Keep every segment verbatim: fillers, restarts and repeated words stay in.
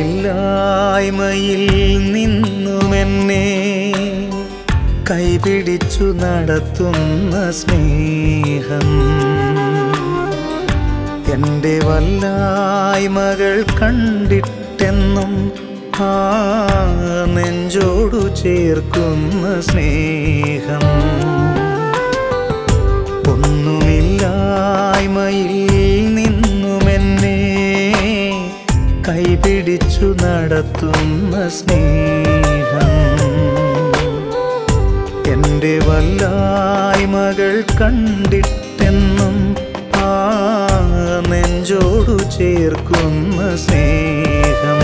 ഒന്നുമില്ലായ്മയിൽ നിന്നുമെന്നെ കൈപിടിച്ചു നടത്തുന്ന സ്നേഹം എൻ്റെ വല്ലായ്മകൾ കണ്ടിട്ടെന്നും ആ നെഞ്ചോടു ചേർക്കുന്ന സ്നേഹം ഒന്നുമില്ലായ്മയിൽ നിന്നുമെന്നെ കൈപിടിച്ചു നടത്തുന്ന സ്നേഹം എൻ്റെ വല്ലായ്മകൾ കണ്ടിട്ടെന്നും ആ നെഞ്ചോടു ചേർക്കുന്ന സ്നേഹം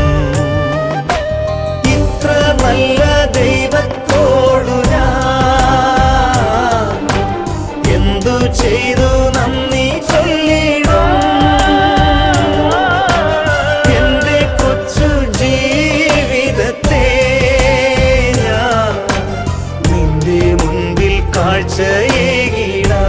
ഇത്ര നല്ല ദൈവത്തോടു ഞാൻ എന്തു ചെയ്തു നന്ദി ചൊല്ലിടും എൻ്റെ കൊച്ചു ജീവിതത്തെ ഞാൻ നിന്റെ മുൻപിൽ കാഴ്ചയേകിടാം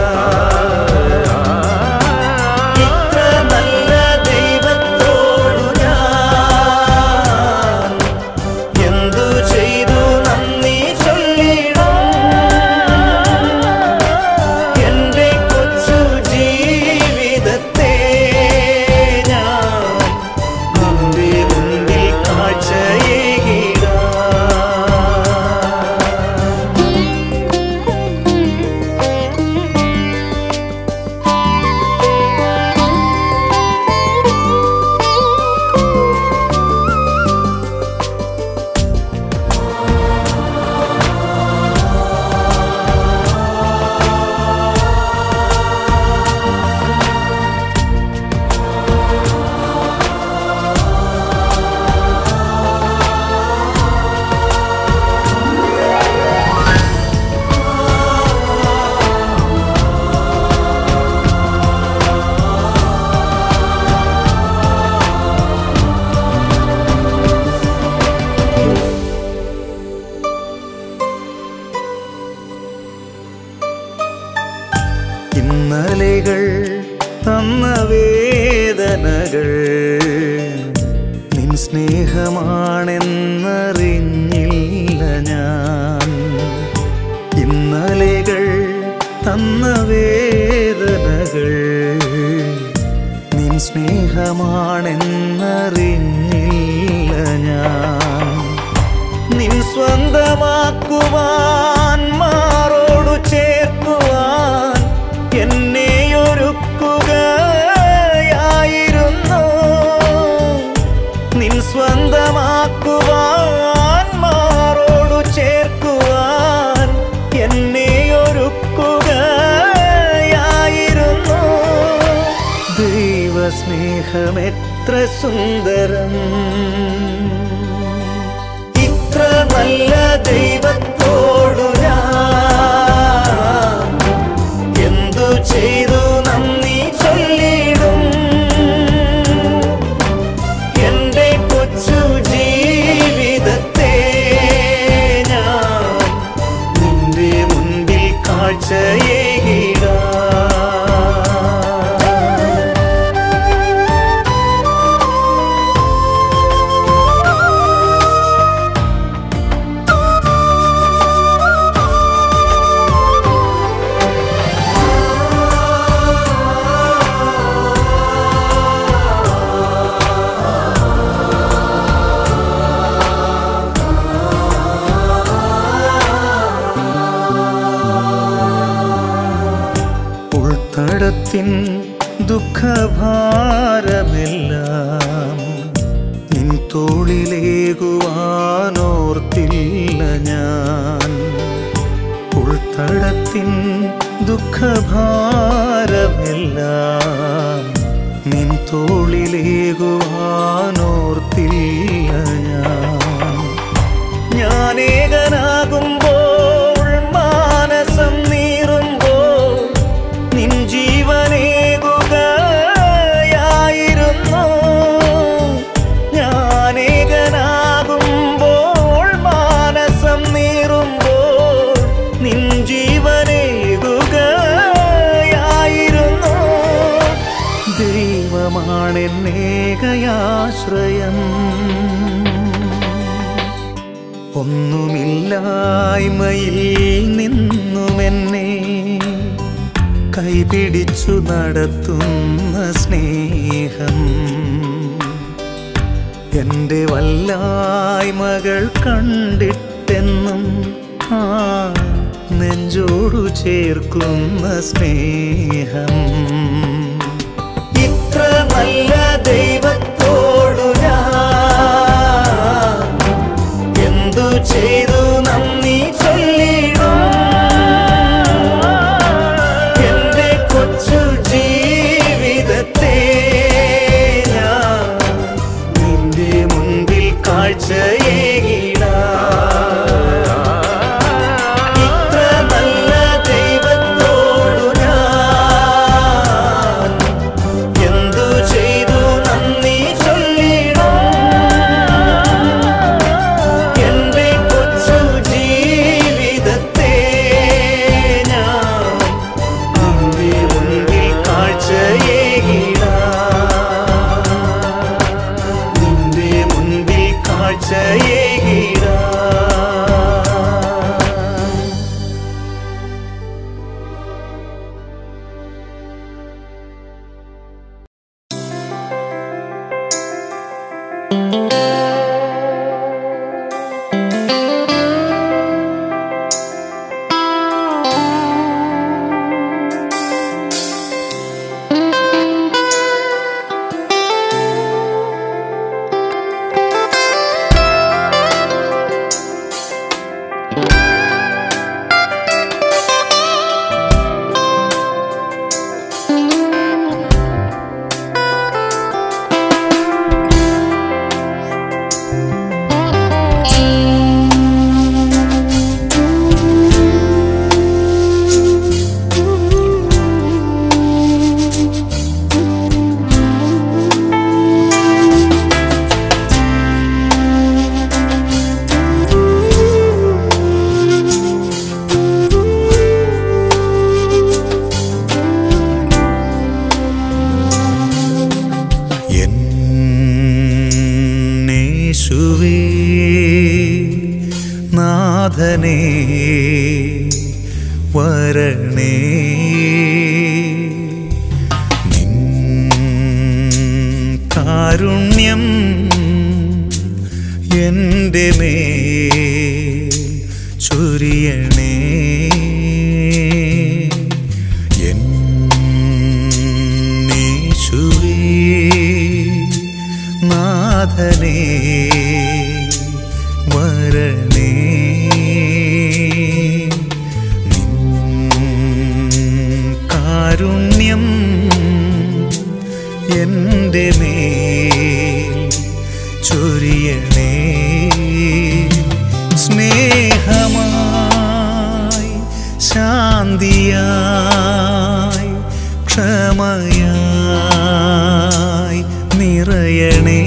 ഇന്നലെകൾ തന്ന വേദനകൾ നിൻ സ്നേഹമാണെന്നറിഞ്ഞില്ല ഞാൻ ഇന്നലെകൾ തന്ന വേദനകൾ നിൻ സ്നേഹമാണെന്നറിഞ്ഞില്ല ഞാൻ നിൻ സ്വന്തമാക്കുവാൻ മാറോടു ചേർക്കുവാൻ എന്നെയൊരുക്കുകയായിരുന്നു നിൻ സ്വന്തമാക്കുവാൻ മാറോടു ചേർക്കുവാൻ എന്നെയൊരുക്കുകയായിരുന്നു ദൈവസ്നേഹമെത്ര സുന്ദരം ഇത്ര നല്ല ദൈവത്തോടു ഞാൻ എന്തു ചെയ്തു നന്ദി ചൊല്ലിടും എൻ്റെ കൊച്ചു ജീവിതത്തെ ഞാൻ നിന്റെ മുൻപിൽ കാഴ്ചയേകിടാം ഉൾത്തടത്തിൻ ദുഃഖഭാരമെല്ലാം നിൻ തോളിലേകുവാനോർത്തില്ല ഞാൻ ഉൾത്തടത്തിൻ ദുഃഖഭാരമെല്ലാം നിൻ തോളിലേകുവാനോർത്തില്ല ഞാൻ ഞാനേകനാകുമ്പോൾ മാനസം നീറുമ്പോൾ നിൻ ജീവനേകുകയായിരുന്നു ഞാനേകനാകുമ്പോൾ മാനസം നീറുമ്പോൾ നിൻ ജീവനേകുകയായിരുന്നു ദൈവമാണെന്നേകയാശ്രയം ഒന്നുമില്ലായ്മയിൽ നിന്നുമെന്നെ കൈപിടിച്ചു നടത്തുന്ന സ്നേഹം എൻ്റെ വല്ലായ്മകൾ കണ്ടിട്ടെന്നും ആ നെഞ്ചോടു ചേർക്കുന്ന സ്നേഹം ഇത്ര നല്ല ദൈവത്തോടു ഞാൻ എന്തു ചെയ്തു നന്ദി ചൊല്ലിടും എൻ്റെ കൊച്ചു ജീവിതത്തെ ഞാൻ നിന്റെ മുൻപിൽ കാഴ്ചയേകിടാം. ഇത്ര നല്ല ദൈവത്തോടു ഞാൻ എന്തു ചെയ്തു നന്ദി ചൊല്ലിടും എൻ്റെ കൊച്ചു ജീവിതത്തെ ഞാൻ നിന്റെ മുൻപിൽ കാഴ്ചയേകിടാം. നിന്റെ മുൻപിൽ കാഴ്ചയേകിടാം. യേശുവേ നാഥനേ വരണേ നിൻ കാരുണ്യം എൻ്റെ മേൽ ചൊരിയണേ. യേശുവേ നാഥനേ വരണേ നിൻ കാരുണ്യം എൻ്റെ മേൽ ചൊരിയണേ. സ്നേഹമായി ശാന്തിയായി ക്ഷമയായി നിറയണേ.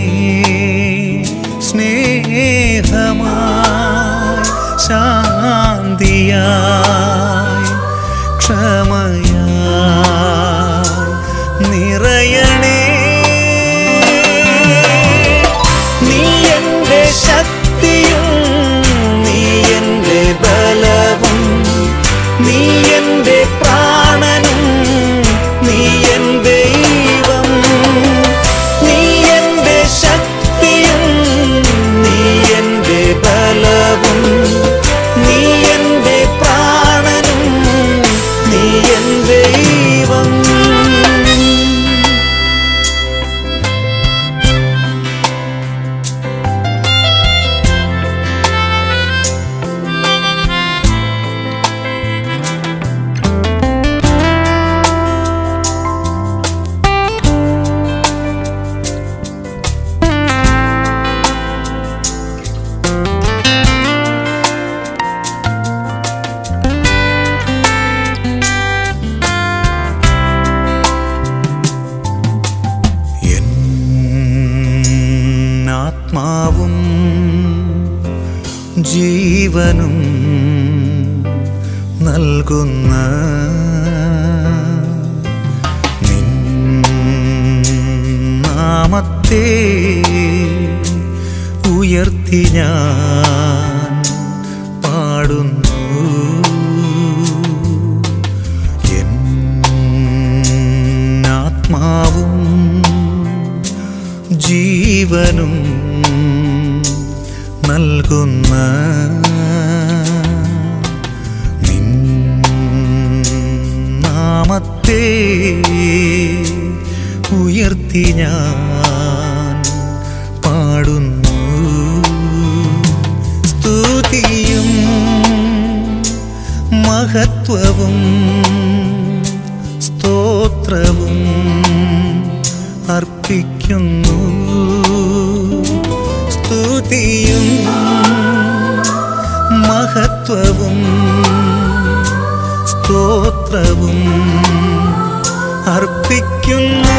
സ്നേഹമായി ശാന്തിയായി ക്ഷമയായി നിറയണേ. നീ എൻ്റെ ശക്തിയും നീ എൻ്റെ ബലവും നീ എൻ്റെ പ്രാണനും നീ എൻ്റെ ദൈവം. നീ എൻ്റെ ശക്തിയും നീ എൻ്റെ ബലവും നീ എൻ്റെ പ്രാണനും നീ എൻ്റെ ദൈവം. ആത്മാവും ജീവനും നൽകുന്ന നിൻ നാമത്തെ ഉയർത്തി ഞാൻ പാടുന്നു. എൻ ആത്മാവും ജീവനും നൽകുന്ന നിൻ നാമത്തെ ഉയർത്തി ഞാൻ പാടുന്നു. സ്തുതിയും മഹത്വവും സ്തോത്രവും അർപ്പിക്കുന്നു. സ്തുതിയും മഹത്വവും സ്തോത്രവും അർപ്പിക്കുന്നു.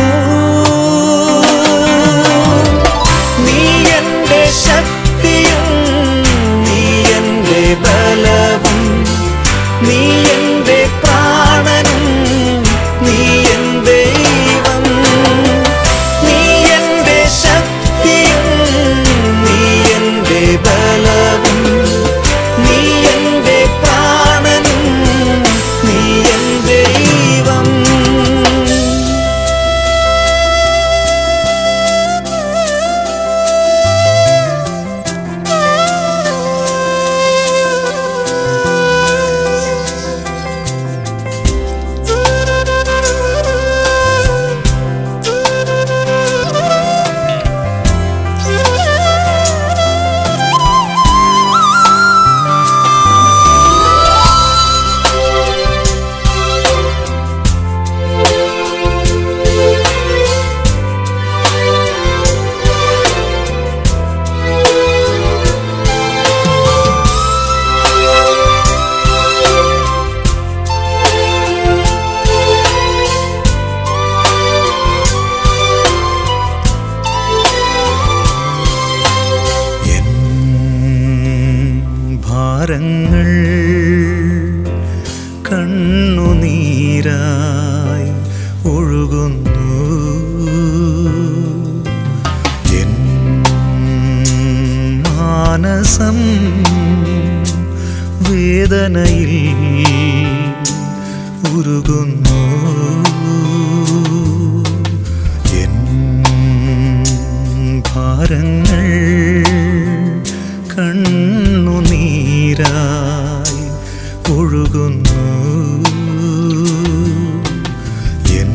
നീ എൻ്റെ ശക്തിയും നീ എൻ്റെ ബലവും നീ എൻ്റെ പ്രാണനും നീ എൻ്റെ ദൈവം. നീ എൻ്റെ ശക്തിയും നീ എൻ്റെ ബലവും നീ എൻ്റെ പ്രാണനും നീ എൻ്റെ ദൈവം. ഭാരങ്ങൾ കണ്ണുനീരായി ഒഴുകുന്നു. എൻ മാനസം വേദനയിൽ ഉരുകുന്നു. എൻ ഭാരങ്ങൾ കണ്ണുനീരായി ഒഴുകുന്നു. എൻ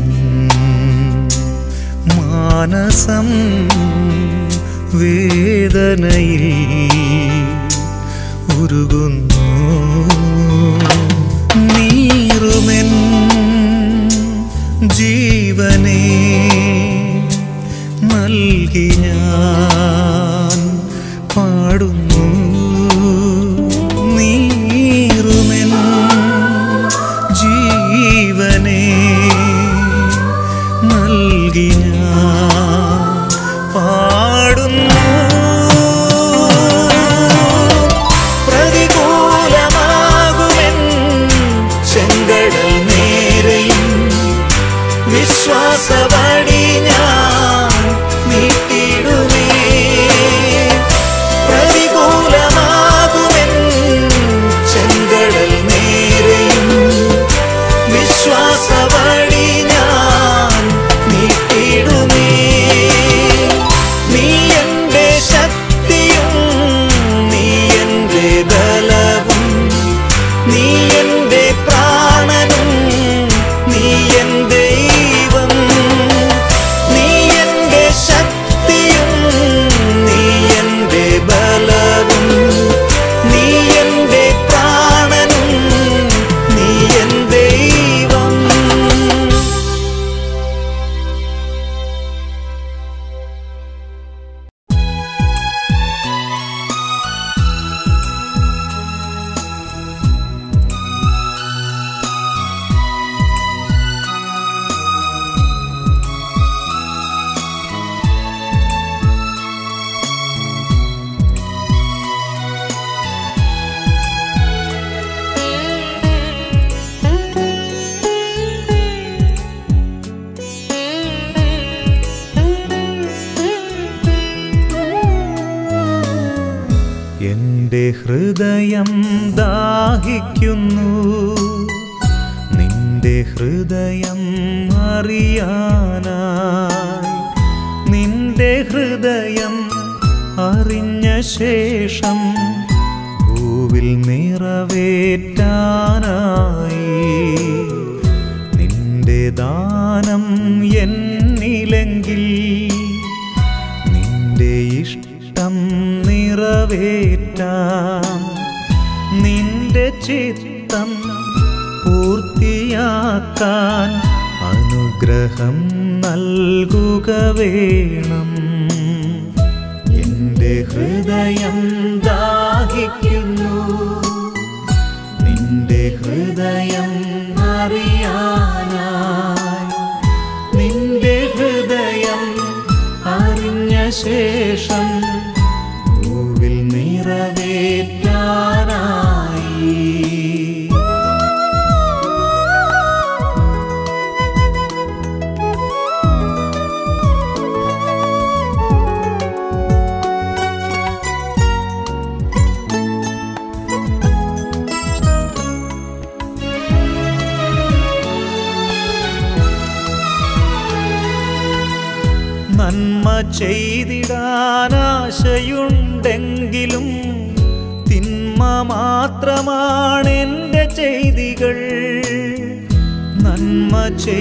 മാനസം വേദനയിൽ ഉരുകുന്നു. നീറുമെൻ ജീവനെ നൽകി ഞാൻ പാടുന്നു. നീറുമെൻ ജീവനെ നൽകി ഞാൻ പാടുന്നു. പ്രതികൂലമാകുമെൻ ചെങ്കടൽ നേരെയും വിശ്വാസവടി ഞാൻ നീട്ടിടുമേ. എൻ്റെ ഹൃദയം ദാഹിക്കുന്നു നിന്റെ ഹൃദയം അറിയാനായി. നിന്റെ ഹൃദയം അറിഞ്ഞ ശേഷം ഭൂവിൽ നിറവേറ്റാനായി. നിന്റെ ദാനം എന്നിലെങ്കിൽ നിന്റെ ഇഷ്ടം നിറവേറ്റാം. നിന്റെ ചിത്തം പൂർത്തിയാക്കാൻ അനുഗ്രഹം നൽകുക വേണം. എൻ്റെ ഹൃദയം ദാഹിക്കുന്നു നിന്റെ ഹൃദയം അറിയാനായി. നിന്റെ ഹൃദയം അറിഞ്ഞ ശേഷം ഭൂവിൽ നിറവേറ്റാനായി. നന്മ ചെയ്തിടാനാശയുണ്ടെങ്കിലും തിന്മ മാത്രമാണെൻ്റെ ചെയ്തികൾ. നന്മ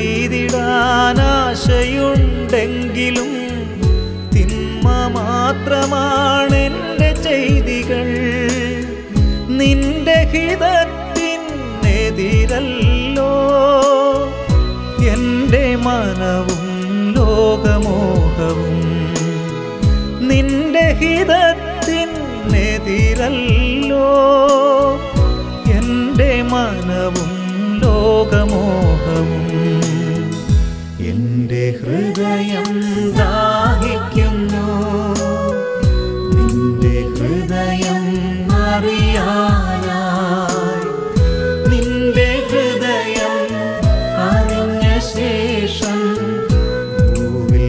ചെയ്തിടാനാശയുണ്ടെങ്കിലും തിന്മ മാത്രമാണെൻ്റെ ചെയ്തികൾ. നിന്റെ ഹിതത്തിനെതിരല്ലോ എൻ്റെ മനവും ലോകമോഹവും. നിന്റെ ഹിതത്തിനെതിരല്ലോ എൻ്റെ മനവും ലോകമോഹവും. എൻ്റെ ഹൃദയം ദാഹിക്കുന്നു നിന്റെ ഹൃദയം അറിയാനായി. നിന്റെ ഹൃദയം അറിഞ്ഞ ശേഷം ഭൂവിൽ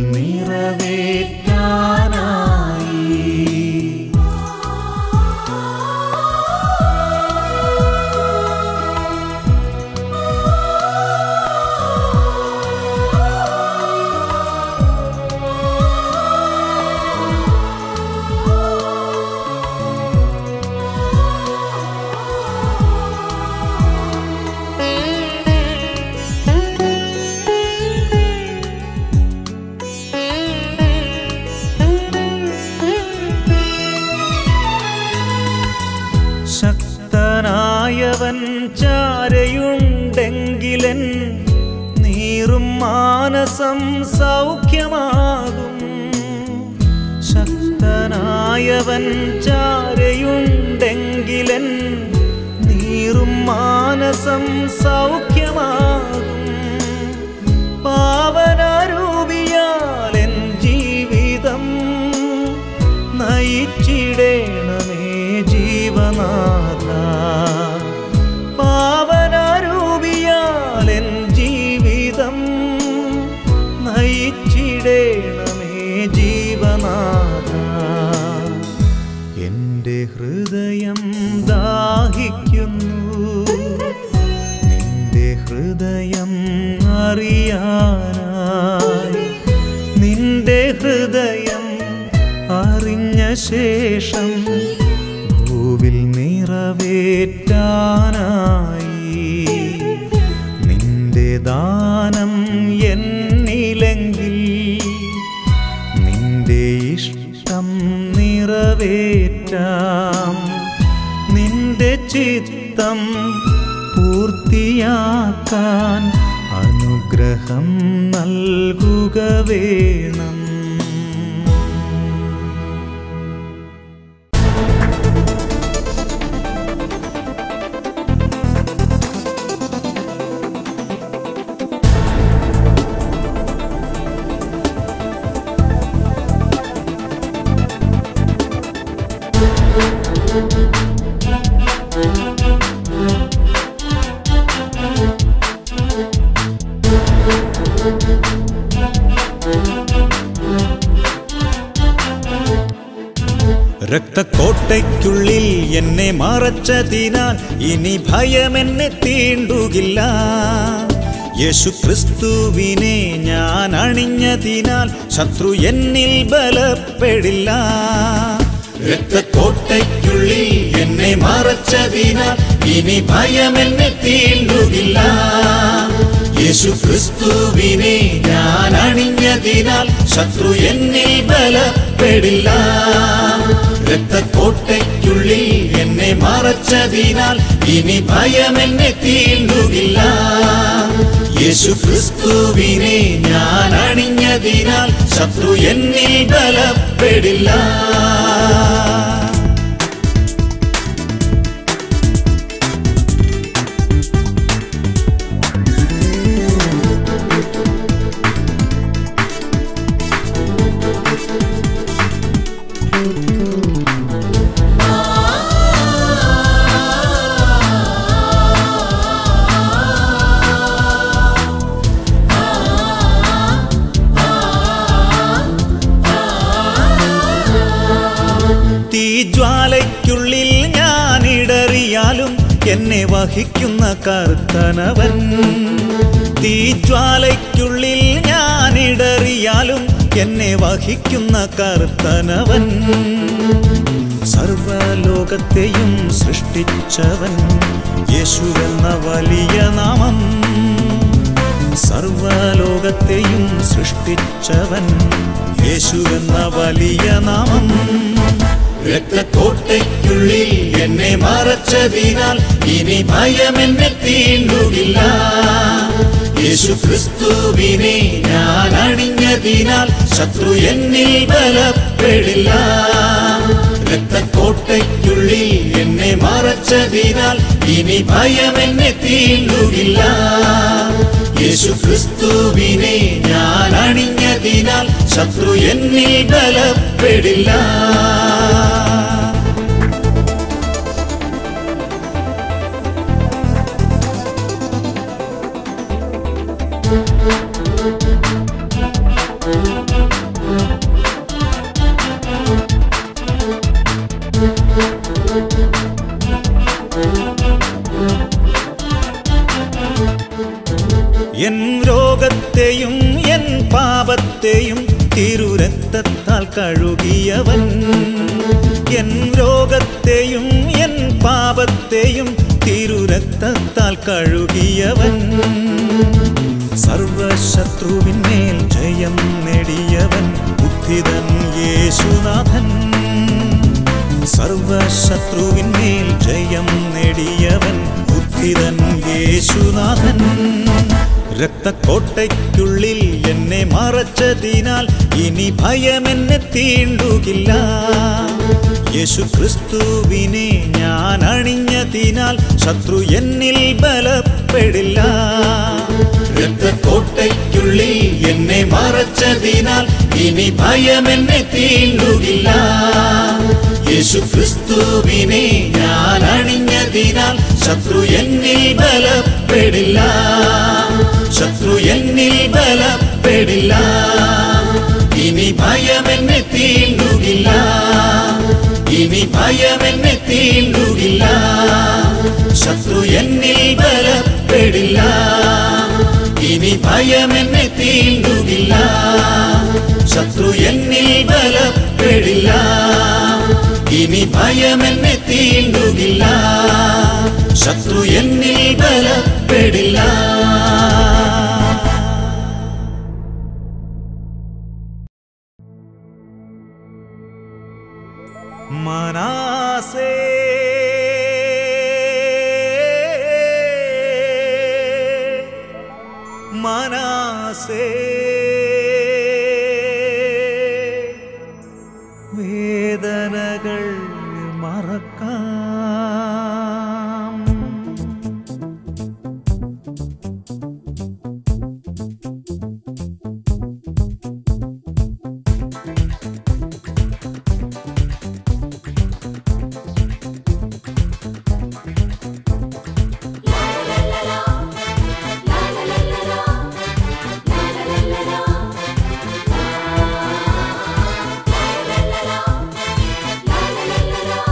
നിറവേറ്റാനായി. ശക്തനായവൻ ചാരയുണ്ടെങ്കിലൻ നീറും മാനസം സൗഖ്യമാകും. ശക്തനായവൻ ചാരയുണ്ടെങ്കിലൻ നീറും മാനസം സൗഖ്യമാകും. പാവനരൂപിയാൽ എൻ ജീവിതം നയിച്ചിടേണമേ ജീവനാഥ. പാവനരൂപിയാൽ എൻ ജീവിതം നയിച്ചിടേണമേ ജീവനാഥ. എൻ്റെ ഹൃദയം ദാഹിക്കുന്നു നിന്റെ ഹൃദയം അറിയാനായി. നിന്റെ ഹൃദയം അറിഞ്ഞ ശേഷം ഭൂവിൽ നിറവേറ്റാനായി. നിന്റെ ദാനം എന്നിലെങ്കിൽ നിന്റെ ഇഷ്ടം നിറവേറ്റാം. നിന്റെ ചിത്തം പൂർത്തിയാക്കാൻ അനുഗ്രഹം നൽകുക വേണം. കോട്ടയ്ക്കുള്ളിൽ എന്നെ മറച്ചതിനാൽ ഇനി ഭയം എന്നെ തീണ്ടുകില്ല. യേശു ക്രിസ്തുവിനെ ഞാൻ അണിഞ്ഞതിനാൽ ശത്രു എന്നിൽ ബലപ്പെടില്ല. രക്തക്കോട്ടയ്ക്കുള്ളിൽ എന്നെ മറച്ചതിനാൽ ഇനി ഭയം എന്നെ തീണ്ടുകില്ല. യേശു ക്രിസ്തുവിനെ ഞാൻ അണിഞ്ഞതിനാൽ ശത്രു എന്നിൽ ബലപ്പെടില്ല. രക്തക്കോട്ടയ്ക്കുള്ളിൽ എന്നെ മറച്ചതിനാൽ ഇനി ഭയം എന്നെ തീണ്ടുകില്ല. യേശു ക്രിസ്തുവിനെ ഞാൻ അണിഞ്ഞതിനാൽ ശത്രു എന്നിൽ ബലപ്പെടില്ല. തീജ്വാലയ്ക്കുള്ളിൽ ഞാനിടറിയാലും എന്നെ വഹിക്കുന്ന കർത്തനവൻ. തീജ്വാലയ്ക്കുള്ളിൽ ഞാനിടറിയാലും എന്നെ വഹിക്കുന്ന കർത്തനവൻ. സർവലോകത്തെയും സൃഷ്ടിച്ചവൻ യേശുവെന്ന വലിയ നാമം. സർവലോകത്തെയും സൃഷ്ടിച്ചവൻ യേശുവെന്ന വലിയ നാമം. രക്തക്കോട്ടയ്ക്കുള്ളിൽ എന്നെ മറച്ചതിനാൽ ഇനി ഭയം എന്നെ തീണ്ടുകില്ല. യേശു ക്രിസ്തുവിനെ ഞാൻ അണിഞ്ഞതിനാൽ ശത്രു എന്നിൽ ബലപ്പെടില്ല. രക്തക്കോട്ടയ്ക്കുള്ളിൽ എന്നെ മറച്ചതിനാൽ ഇനി ഭയം എന്നെ തീണ്ടുകില്ല. യേശു ക്രിസ്തുവിനെ ഞാൻ അണിഞ്ഞതിനാൽ ശത്രു എന്നിൽ ബലപ്പെടില്ല. എൻ രോഗത്തെയും എൻ പാപത്തെയും തിരുരക്തത്താൽ കഴുകിയവൻ. എൻ രോഗത്തെയും എൻ പാപത്തെയും തിരുരക്തത്താൽ കഴുകിയവൻ. സർവശത്രുവിന്മേൽ ജയം നേടിയവൻ ഉദ്ധിതൻ യേശുനാഥൻ. സർവശത്രുവിന്മേൽ ജയം നേടിയവൻ ഉദ്ധിതൻ യേശുനാഥൻ. രക്തക്കോട്ടയ്ക്കുള്ളിൽ എന്നെ മറച്ചതിനാൽ ഇനി ഭയം എന്നെ തീണ്ടുകില്ല. യേശു ക്രിസ്തുവിനെ ഞാൻ അണിഞ്ഞതിനാൽ ശത്രു എന്നിൽ ബലപ്പെടില്ല. രക്തക്കോട്ടയ്ക്കുള്ളിൽ എന്നെ മറച്ചതിനാൽ ഇനി ഭയം എന്നെ തീണ്ടുകില്ല. യേശു ക്രിസ്തുവിനെ ഞാൻ അണിഞ്ഞതിനാൽ ശത്രു എന്നിൽ ബലപ്പെടില്ല. ശത്രു എന്നിൽ ബലപ്പെടില്ല. ഇനി ഭയം എന്നെ തീണ്ടുകില്ല. ഇനി ഭയം എന്നെ തീണ്ടുകില്ല. ശത്രു എന്നിൽ ബലപ്പെടില്ല. ഇനി ഭയം എന്നെ തീണ്ടുകില്ല. ശത്രു എന്നിൽ ബലപ്പെടില്ല. ഇനി ഭയം എന്നെ തീണ്ടുകില്ല. ശത്രു എന്നിൽ ബലപ്പെടില്ല. മനാസേ മനാസേ വേദനകൾ മറക്കാം. La la la la la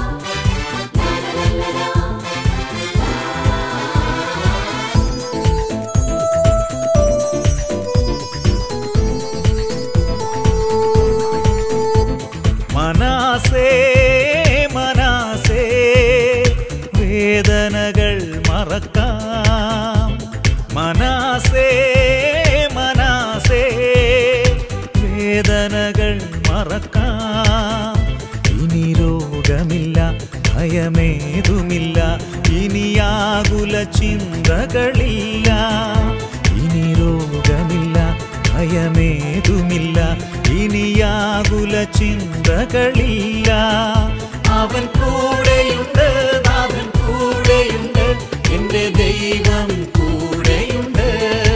ഭയമേതുമില്ല, ഇനിയാകുല ചിന്തകളില്ല. ഇനി രോഗമില്ല, ഭയമേതുമില്ല, ഇനിയാകുല ചിന്തകളില്ല. അവൻ കൂടെയുണ്ട്, നാഥൻ കൂടെയുണ്ട്, എൻ്റെ ദൈവം കൂടെയുണ്ട്.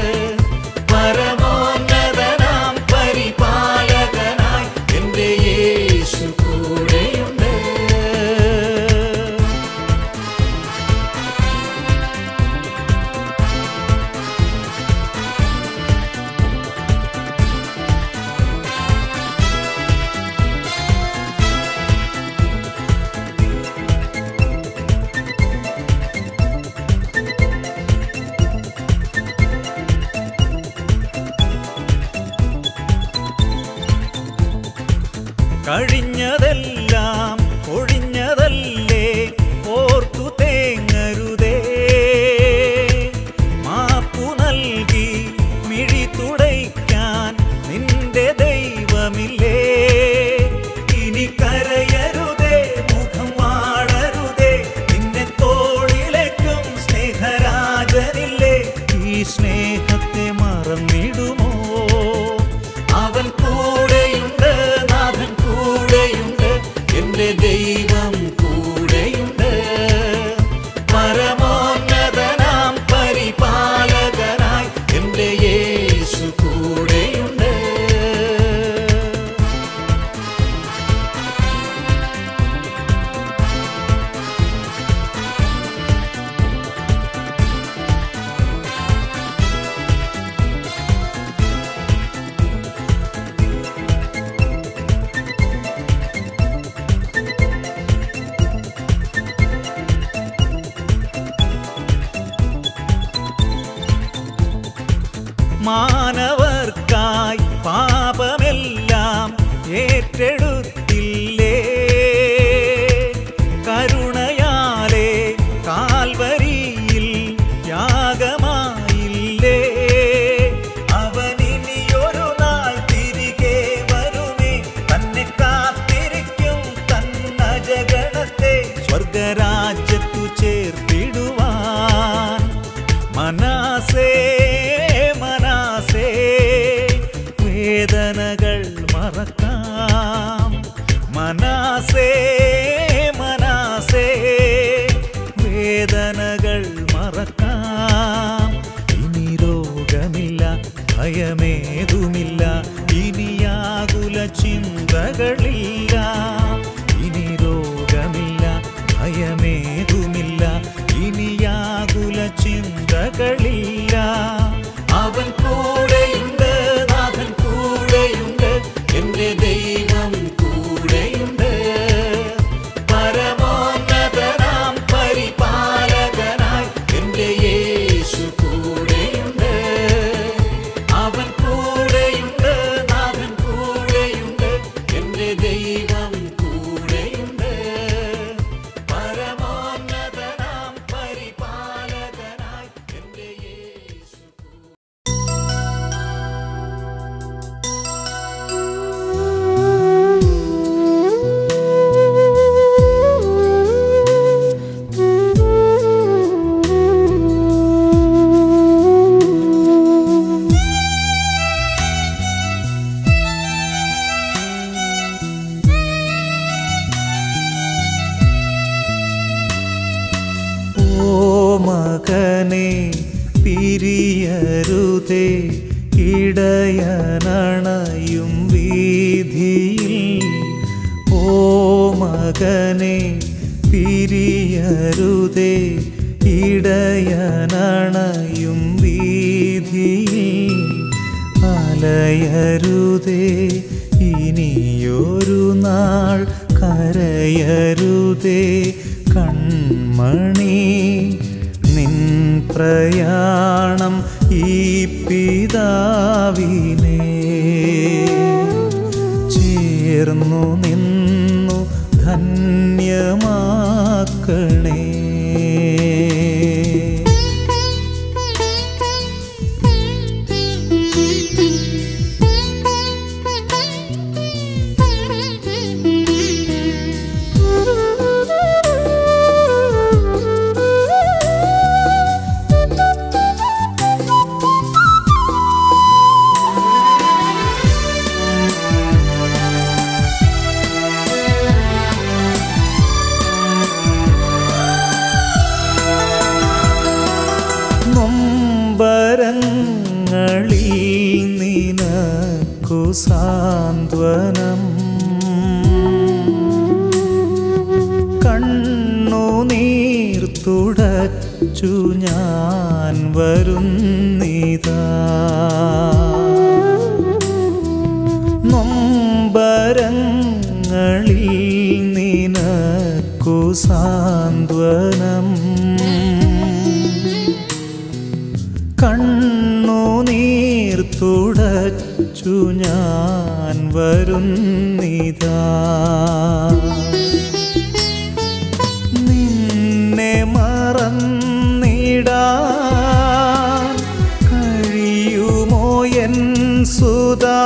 പരമോന്നതനാം പരിപാലകനായി എൻ്റെ യേശു കൂടെയുണ്ട്. കഴിഞ്ഞതെല്ലാം ഒഴിഞ്ഞതല്ലേ, ഓർത്തു തേങ്ങരുതേ. മാപ്പു നൽകി മിഴി തുടയ്ക്കാൻ നിന്റെ ദൈവമില്ലേ. ഇനി കരയരുതേ, മുഖം വാടരുതേ, നിന്നെ തോളിലേക്കും സ്നേഹരാജനില്ലേ. ഈ സ്നേഹത്തെ മറന്നിടുമോ? അവൻ കൂടെയുണ്ട്, നാഥൻ കൂടെയുണ്ട്, എൻ്റെ ദൈവം കൂടെയുണ്ട്. പരമോന്നതനാം പരിപാലകനായി എൻ്റെ യേശു കൂടെയുണ്ട്. മാനവർക്കായി പാപമെല്ലാം ഏറ്റെടുത്തില്ലേ. കരുണയാലേ കാൽവരിയിൽ യാഗമായില്ലേ. അവനിനിയൊരു നാൾ തിരികെ വരുമേ, തന്നെ കാത്തിരിക്കും തന്നജഗണത്തെ സ്വർഗരാജ്യത്തു ചേർത്തിടുവാൻ. മനാസേ വേദനകൾ മറക്കാം. മനാസേ മനാസേ വേദനകൾ മറക്കാം. ഇനി രോഗമില്ല, ഭയമേതുമില്ല, ഇനിയാകുല ചിന്തകളില്ല. ഇനി രോഗമില്ല, ഭയമേതുമില്ല, ഇനിയാകുല ചിന്തകളില്ല. അവൻ കൂടെയുണ്ട്, നാഥൻ കൂടെയുണ്ട്, എൻ്റെ ദൈവം കൂടെയുണ്ട്. പരമോന്നതനാം പരിപാലകനായി എൻ്റെ യേശു കൂടെയുണ്ട്. അവൻ കൂടെയുണ്ട്, നാഥൻ കൂടെയുണ്ട്, എൻ്റെ ദൈവം കൂടെയുണ്ട്. പരമോന്നതനാം പരിപാലകനായി എൻ്റെ യേശു. മകനെ പിരിയരുതേ, ഇടയനണയും വീതിയിൽ. ഓ മകനെ പിരിയരുതേ, ഇടയനണയും വീതിയിൽ. അലയരുതേ, ഇനിയൊരു നാൾ കരയരുതേ. കൺമണി നിൻ പ്രയാണം ഈ പിതാവിനെ ചേർന്നു നിന്നു ധന്യമാക്കണേ. കണ്ണുനീർ തുടച്ചു ഞാൻ വരുന്നിതാ നൊമ്പരങ്ങളിൽ നിനക്കു സാന്ത്വനം കണ്ണുനീർ തുടച്ചു ഞാൻ വരുന്നിതാ നിന്നെ മറന്നിടാൻ കഴിയുമോ എൻ സുതാ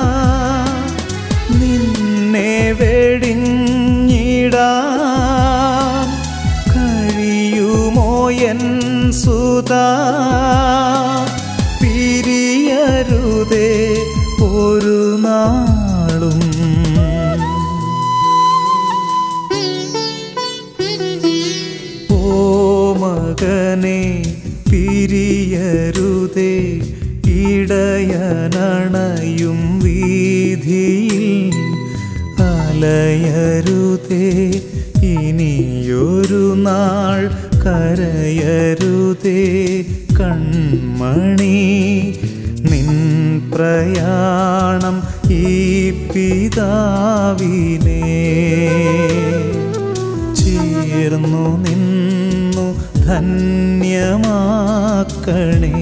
നിന്നെ വെടിഞ്ഞിടാൻ കഴിയുമോ എൻ സുതാ പിരിയരുതേ ഒരു നാളും ഓ മകനെ പിരിയരുതേ ഇടയനണയും വീതിയിൽ അലയരുതേ ഇനിയൊരു നാൾ കരയരുതേ കൺമണി നിൻ പ്രയാണം ഈ പിതാവിനെ ചേർന്നു നിന്നു ധന്യമാക്കണേ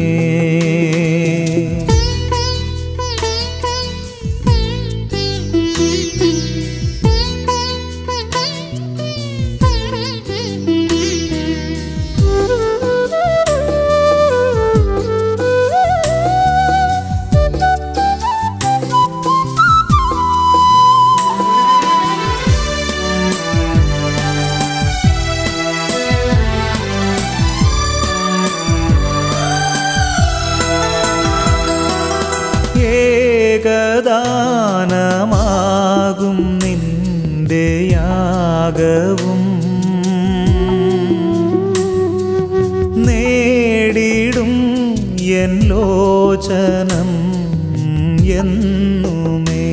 ഏകദാനമാകും നിന്റെ യാഗവും നേടിടും എൻ ലോചനം എന്നുമേ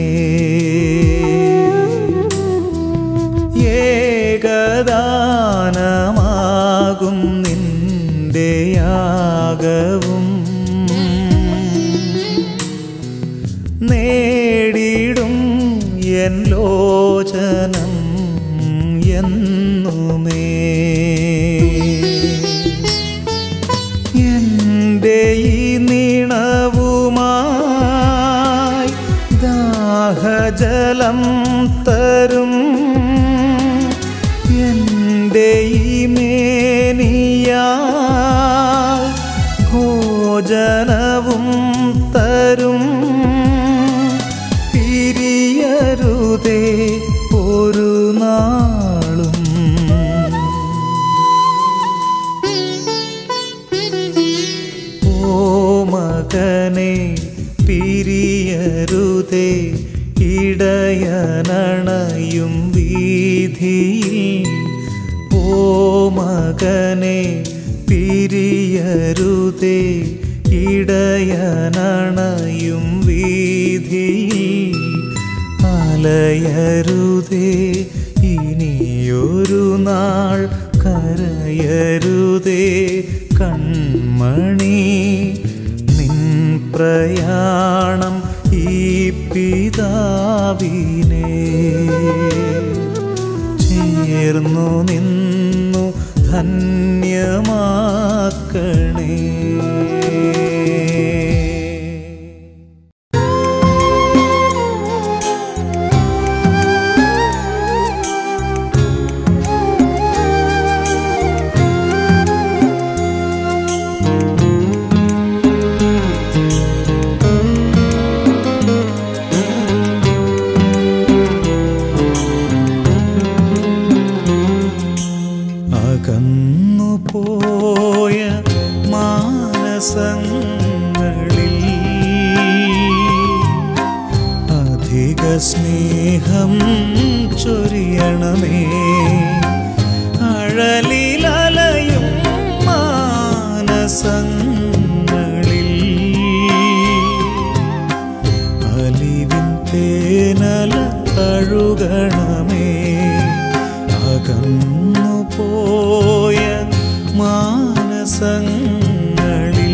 ഏകദാനമാകും നിന്റെ യാഗവും നേടിടും എൻ ലോചനം എന്നുമേ എൻ്റെ ഈ നീണവുമായി ദാഹജലം തരും എൻ്റെ ഈ മേനിയാൽ ഭോജനവും തരും പിരിയരുതേ ഒരു നാളും ഓ മകനെ പിരിയരുതേ ഇടയനണയും വീതിയിൽ ഓ മകനെ പിരിയരുതേ ഇടയനണയും വീതിയിൽ അലയരുതേ ഇനിയൊരു നാൾ കരയരുതേ കൺമണി നിൻ പ്രയാണം ഈ പിതാവിനെ ചേർന്നു നിന്നു ധന്യമാക്കണേ പോയ മാനസങ്ങളിൽ അധിക സ്നേഹം ചൊരിയണമേ അഴലിലലയും മാനസങ്ങളിൽ അലിവിൻ തേനല തഴുകണമേ അകന്നു പോയ മാനസങ്ങളിൽ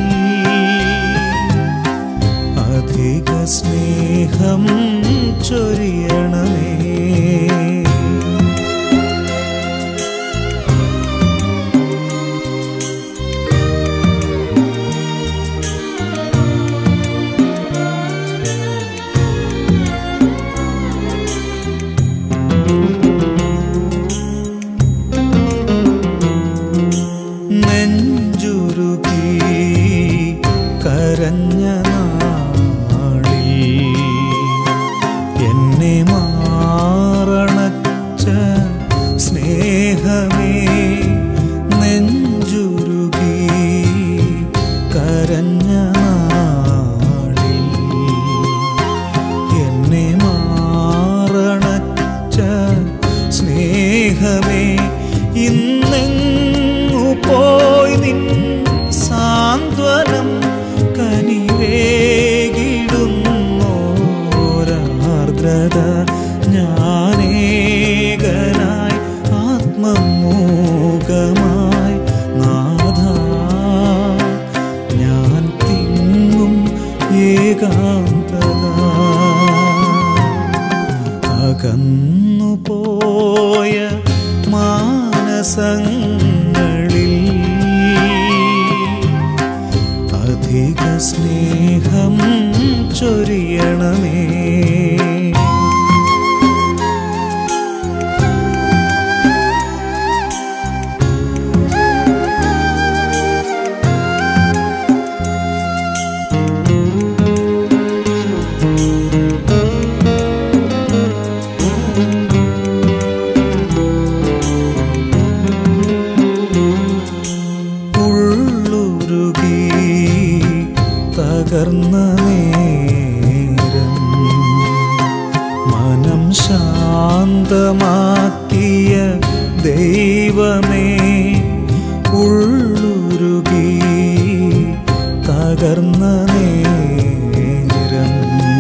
അധിക സ്നേഹം ചൊരിയണമേ. കരഞ്ഞ നാളിൽ എന്നെ മാറണച്ച സ്നേഹമേ, നെഞ്ചുരുകി കരഞ്ഞ നാളിൽ എന്നെ മാറണച്ച സ്നേഹമേ, ഇന്നെങ്ങു പോയി നിൻ സാന്ത്വനം കനിവേകിടുന്നോരാർദ്രത ഞാനേകനായി ആത്മമൂകമായി നാഥ ഞാൻ തിങ്ങും ഏകാന്തത. അകന്നു പോയ മാനസങ്ങളിൽ അധിക സ്നേഹം ചൊരിയണമേ. തകർന്ന നേരം മനം ശാന്തമാക്കിയ ദൈവമേ, ഉള്ളുരുകി തകർന്ന നേരം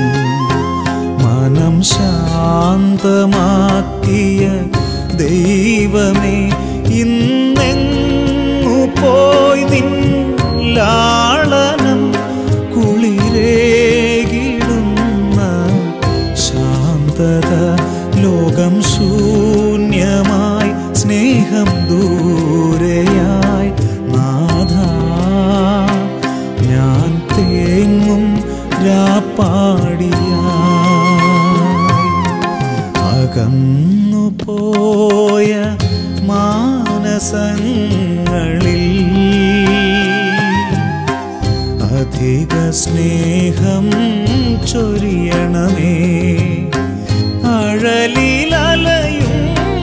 മനം ശാന്തമാക്കിയ ദൈവമേ, ഇന്നെങ്ങു പോയി നിൻ ലാളനം കുളിരേകിടുന്ന ശാന്തത, ലോകം ശൂന്യമായി സ്നേഹം ദൂരെയായി നാഥ ഞാൻ തേങ്ങും രാപ്പാടിയായി. അകന്നു പോയ മാനസങ്ങളിൽ അധിക സ്നേഹം ചൊരിയണമേ. അഴലിലലയും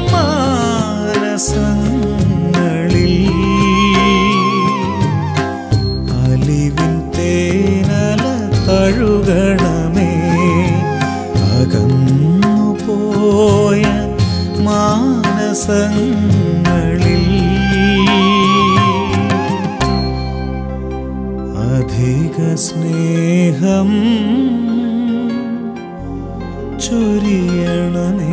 മാനസങ്ങളിൽ അലിവിൻ തേനല തഴുകണമേ. അകന്നു പോയ മാനസങ്ങളിൽ അധിക സ്നേഹം ചൊരിയണമേ.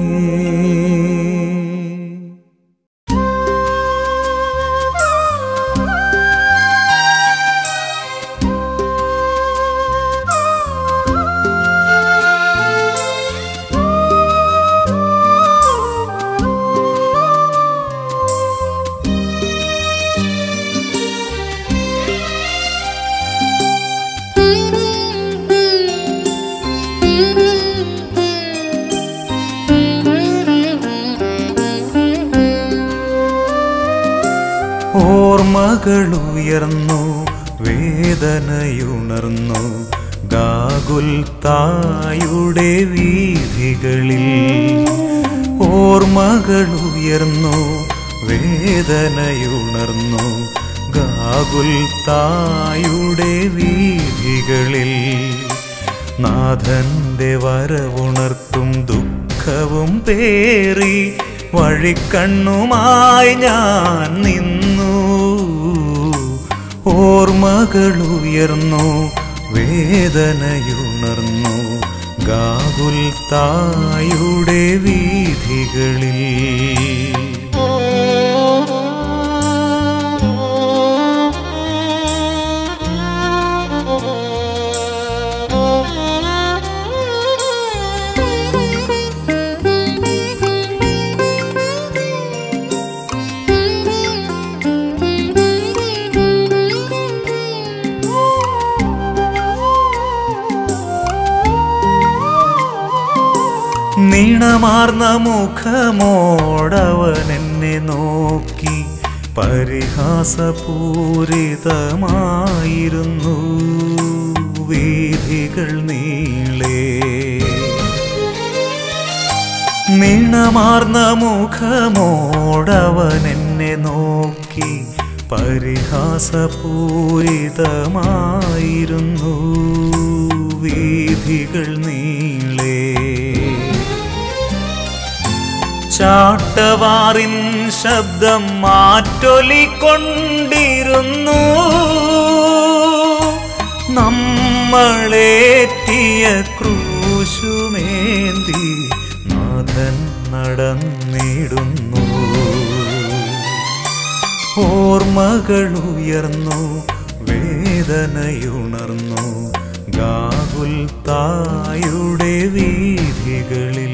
ഓർമ്മകളുയർന്നു വേദനയുണർന്നു ഗാഗുൽത്തായുടെ വീഥികളിൽ. ഓർമ്മകളുയർന്നു വേദനയുണർന്നു ഗാഗുൽത്തായുടെ വീഥികളിൽ. നാഥന്റെ വരവുണർത്തും ദുഃഖവും പേറി വഴിക്കണ്ണുമായി ഞാൻ നിന്നു. ഓർമ്മകളുയർന്നു വേദനയുണർന്നു ഗാഗുൽത്തായുടെ വീഥികളിൽ. നീണമാർന്ന മുഖമോടവൻ എന്നെ നോക്കി പരിഹാസപൂരിതമായിരുന്നു വീഥികൾ നീളേ. നീണമാർന്ന മുഖമോടവൻ എന്നെ നോക്കി പരിഹാസപൂരിതമായിരുന്നു വീഥികൾ നീളേ. ചാട്ടവാറിൻ ശബ്ദം മാറ്റൊലിക്കൊണ്ടിരുന്നു. നമ്മളേറ്റിയ ക്രൂശുമേന്തി നാഥൻ നടന്നിടുന്നു. ഓർമ്മകളുയർന്നു, വേദനയുണർന്നു ഗാഗുൽത്തായുടെ വീഥികളിൽ.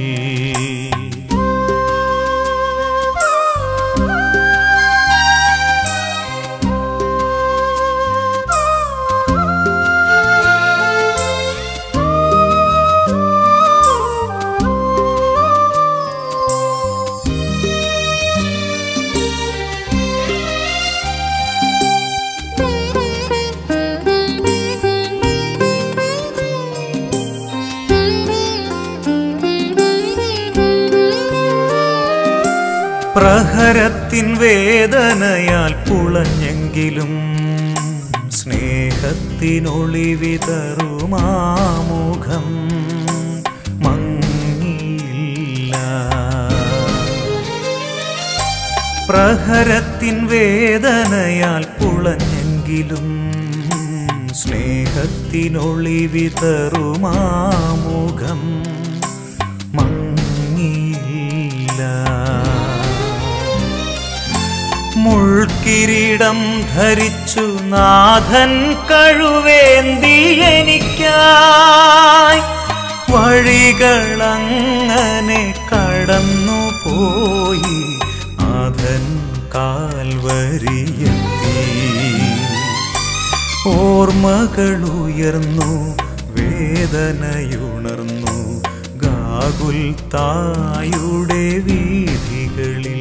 പ്രഹരത്തിൻ വേദനയാൽ പുളഞ്ഞെങ്കിലും സ്നേഹത്തിനൊളിവിതറുമാമുഖം മങ്ങിയില്ല. പ്രഹരത്തിൻ വേദനയാൽ പുളഞ്ഞെങ്കിലും സ്നേഹത്തിനൊളിവിതറുമാമുഖം മങ്ങിയില്ല. മുൾക്കിരീടം ധരിച്ചു നാഥൻ കഴുവേന്തി എനിക്കായി വഴികളങ്ങനെ കടന്നു പോയി നാഥൻ കാൽവരിയെത്തി. ഓർമ്മകളുയർന്നു, വേദനയുണർന്നു ഗാഗുൽത്തായുടെ വീഥികളിൽ.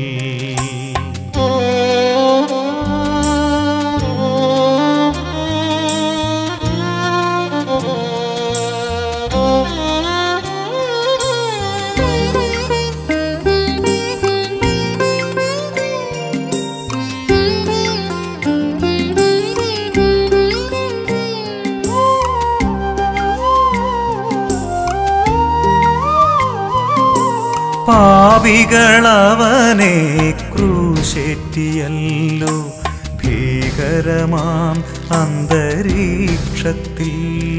പാപികളവനെ ക്രൂശേറ്റിയല്ലോ ഭീകരമാം അന്തരീക്ഷത്തിൽ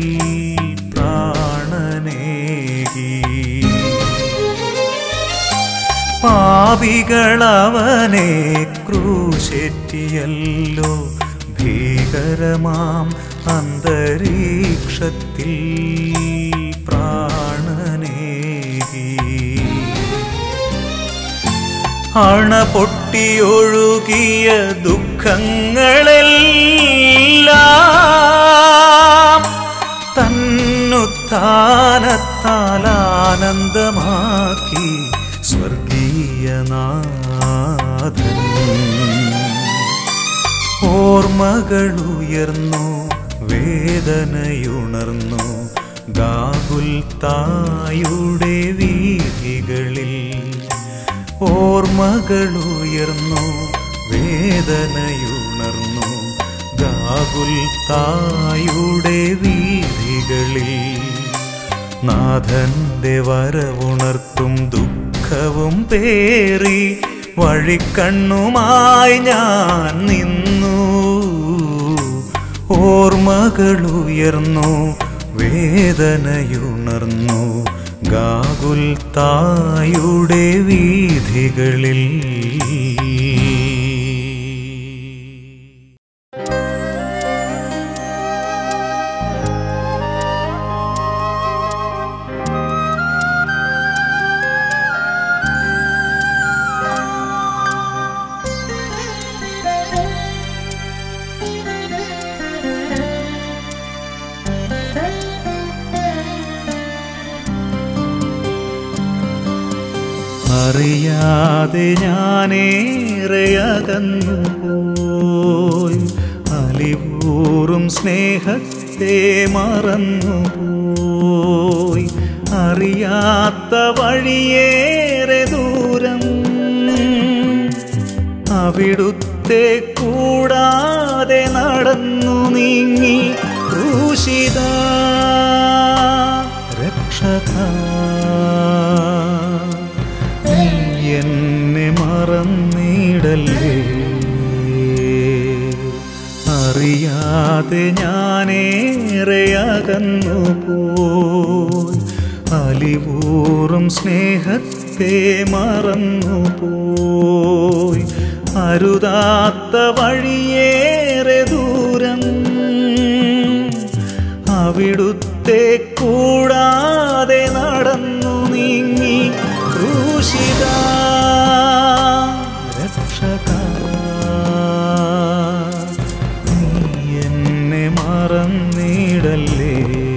പ്രാണനേകി. പാപികളവനെ ക്രൂശേറ്റിയല്ലോ ഭീകരമാം അന്തരീക്ഷത്തിൽ പ്രാണനേകി. അണ പൊട്ടിയൊഴുകിയ ദുഃഖങ്ങളെല്ലാം തന്നുത്ഥാനത്താൽ ആനന്ദമാക്കി സ്വർഗീയനാഥൻ. ഓർമ്മകളുയർന്നു, വേദനയുണർന്നു ഗാഗുൽത്തായുടെ വീഥികളിൽ. ഓർമ്മകളുയർന്നു, വേദനയുണർന്നു ഗാഗുൽത്തായുടെ വീഥികളിൽ. നാഥന്റെ വരവുണർത്തും ദുഃഖവും പേറി വഴിക്കണ്ണുമായി ഞാൻ നിന്നു. ഓർമ്മകളുയർന്നു, വേദനയുണർന്നു ഗാഗുൽത്തായുടെ വീഥികളിൽ. അറിയാതെ ഞാനേറെ അകന്നുപോയി, അലിവൂറും സ്നേഹത്തെ മറന്നുപോയി. അറിയാത്ത വഴിയേറെ ദൂരം അവിടുത്തെ കൂടാതെ നടന്നു നീങ്ങി. ക്രൂശിത രക്ഷകാ, നീ എന്നെ മറന്നിടല്ലേ. അറിയാതെ ഞാനേറെ അകന്നുപോയി, അലിവൂറും സ്നേഹത്തെ മറന്നുപോയി. അരുതാത്ത വഴിയേറെ ദൂരം അവിടുത്തെ കൂടാതെ നടന്നു നീങ്ങി. ക്രൂശിത രക്ഷകാ, നീ എന്നെ മറന്നിടല്ലേ.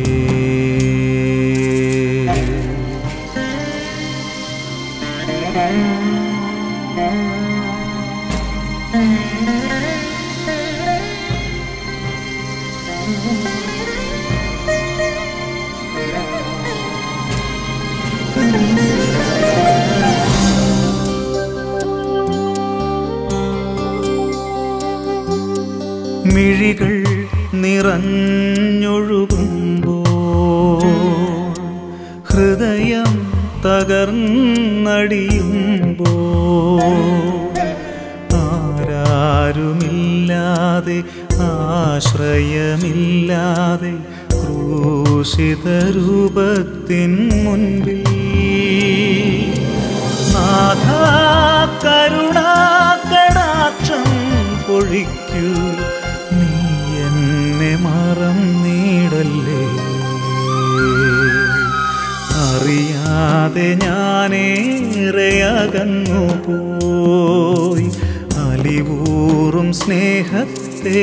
മിഴികൾ നിറഞ്ഞൊഴുകുമ്പോൾ, ഹൃദയം തകർന്നടിയുമ്പോൾ, ആരാരുമില്ലാതെ ആശ്രയമില്ലാതെ ക്രൂശിത രൂപത്തിൻ മുൻപിൽ നാഥാ കരുണാകടാക്ഷം പൊഴിക്കൂ. നീ എന്നെ മറന്നിടല്ലേ. അറിയാതെ ഞാനേറെ അകന്നുപോയി, അലിവൂറും സ്നേഹത്തെ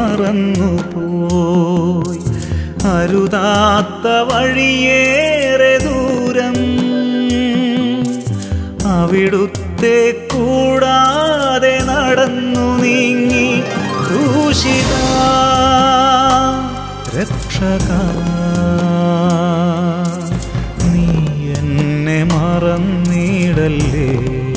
മറന്നുപോയി. അരുതാത്ത വഴിയേറെ ദൂരം അവിടുത്തെ കൂടാതെ നടന്നു നീങ്ങി. ക്രൂശിത രക്ഷകാ, നീ എന്നെ മറന്നിടല്ലേ.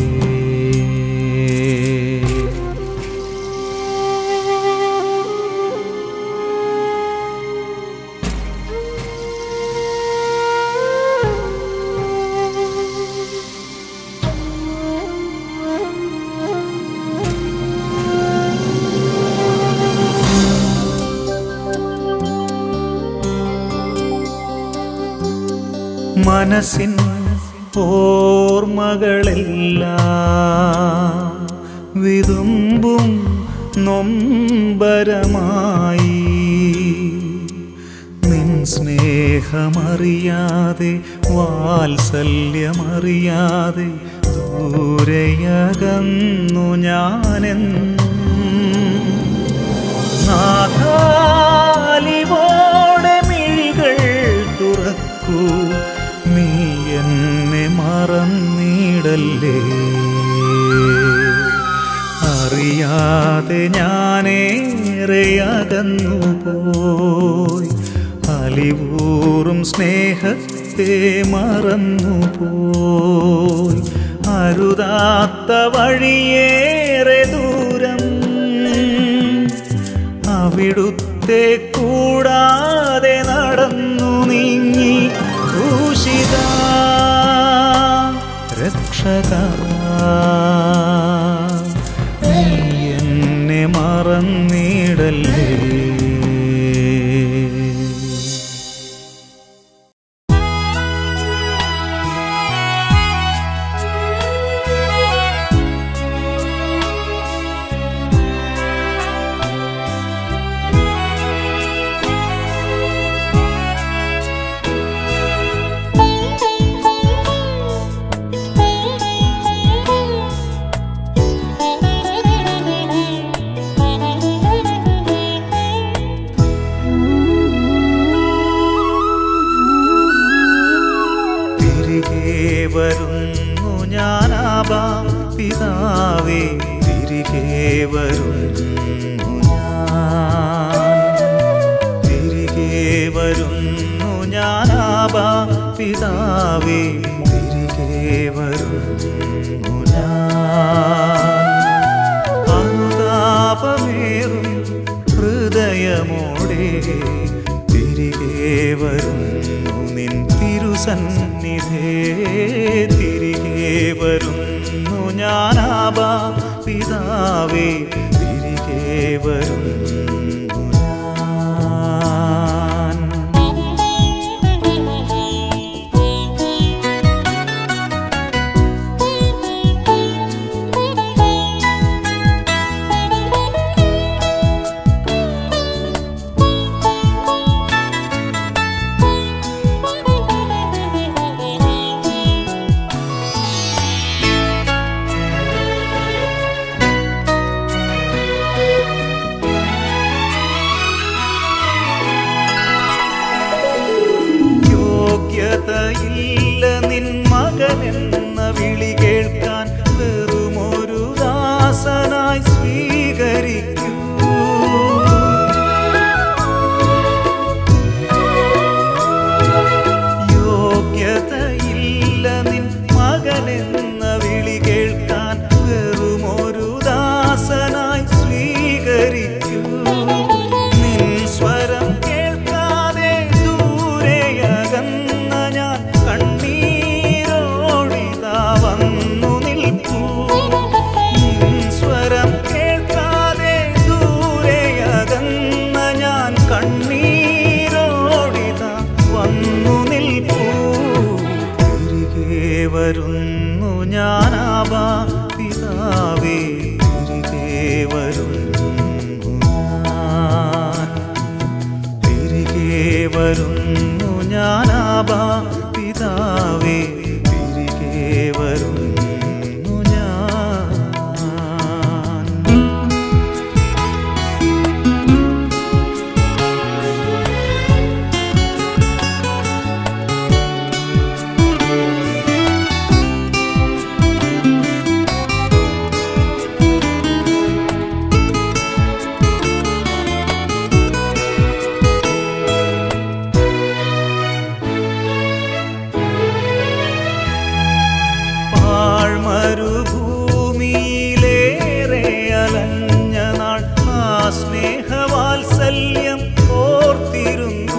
മനസ്സിൻ ഓർമ്മകളെല്ലാം വിതുമ്പും നൊമ്പരമായി. നിൻ സ്നേഹമറിയാതെ വാത്സല്യമറിയാതെ ദൂരെയകന്നു ഞാനെന്നും. നാഥാലിവോടെ മിഴികൾ തുറക്കൂ, നീ എന്നെ മറന്നിടല്ലേ. അറിയാതെ ഞാനേറെ അകന്നുപോയി, അലിവൂറും സ്നേഹത്തെ മറന്നുപോയി. അരുതാത്ത വഴിയേറെ ദൂരം അവിടുത്തെ കൂടാതെ നടന്നു നീങ്ങി. ക്രൂശിത രക്ഷകാ, നീ എന്നെ മറന്നിടല്ലേ. പിതാവേ തിരികെ വരുന്നു ഞാൻ, തിരികെ വരുന്നു ഞാനാബാ പിതാവേ തിരികെ വരുന്നു ഞാൻ. അനുതാപമേറും ഹൃദയമോടെ തിരികെ വരുന്നു നിൻ തിരുസന്നിധേ, തിരികെ വരുന്നു ഞാനാബാ പിതാവേ തിരികെ വരുന്നു ഞാൻ. യോഗ്യതയില്ല നിൻ മകനെന്ന വിളി കേൾക്കാൻ, വെറുമൊരു ദാസനായി സ്വീകരിക്കൂ. യോഗ്യതയില്ല നിൻ മകനെന്ന വിളി കേൾക്കാൻ, വെറുമൊരു ദാസനായി സ്വീകരിക്കൂ. നിൻ സ്വരം കേൾക്കാതെ ദൂരെയകന്ന ഞാൻ കണ്ണീരോടിതാ വന്നു നിൽക്കൂ. നിൻ സ്വരം കേൾക്കാതെ ദൂരെയകന്ന ഞാൻ കണ്ണീരോടിതാ വന്നു നിൽക്കൂ. തിരികെ വരുന്നു ഞാനാബാ പിതാവേ തിരികെ വരുന്നു ഞാൻ, തിരികെ വരുന്നു ഞാനാബാ പിതാവേ തിരികെ വരുന്നു ഞാൻ. മരുഭൂമിയിലേറെ അലഞ്ഞ നാൾ ആ സ്നേഹവാത്സല്യം ഓർത്തിരുന്നു.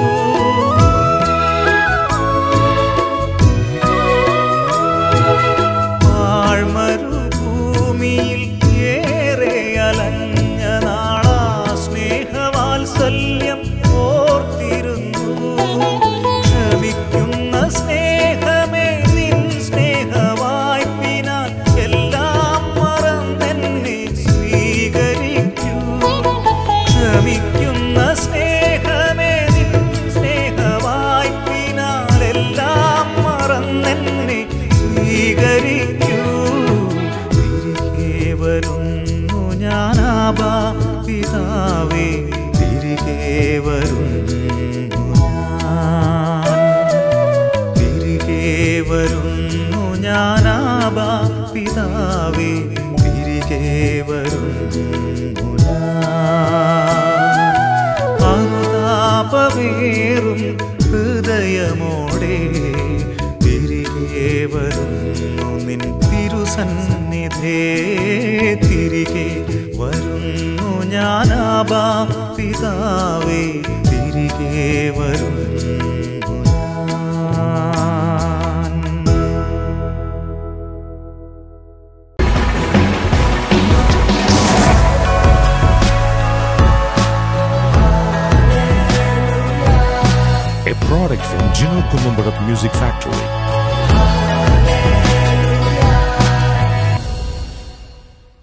മരുഭൂമിയിൽ ഏറെ അലഞ്ഞ നാൾ ആ സ്നേഹവാത്സല്യം ഓർത്തിരുന്നു. ക്ഷമിക്കുന്ന സ്നേഹമേ നിൻ സ്നേഹവായ്പിനാൽ എല്ലാം മറന്നെന്നെ സ്വീകരിക്കൂ. ക്ഷമിക്കുന്ന സ്നേഹമേ നിൻ സ്നേഹവായ്പിനാൽ എല്ലാം മറന്നെന്നെ സ്വീകരിക്കൂ. തിരികെ വരുന്നു ഞാനാബാ പിതാവേ തിരികെ വരുന്നു ഞാൻ, തിരികെ വരുന്നു ഞാനാബാ പിതാവേ തിരികെ വരുന്നു ഞാൻ. അനുതാപമേറും ഹൃദയമോടെ തിരികെ വരുന്നു നിൻ തിരുസന്നിധേ, തിരികെ വരുന്നു ഞാനാബാ പിതാവേ തിരികെ വരുന്നു ഞാൻ. A product from Gino Columbarat Music Factory.